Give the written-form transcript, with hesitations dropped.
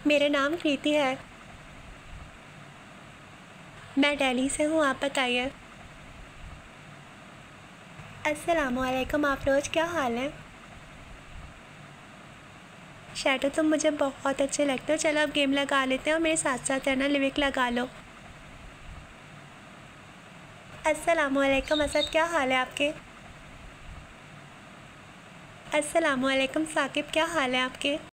मेरा नाम कृति है। मैं दिल्ली से हूँ, आप बताइए। अस्सलामुअलैकुम अफरोज़, क्या हाल है? शैडो तुम मुझे बहुत अच्छे लगते हो। चलो अब गेम लगा लेते हैं और मेरे साथ साथ है ना लिविक लगा लो। अस्सलामुअलैकुम असद, क्या हाल है आपके? अस्सलामुअलैकुम साकिब, क्या हाल है आपके?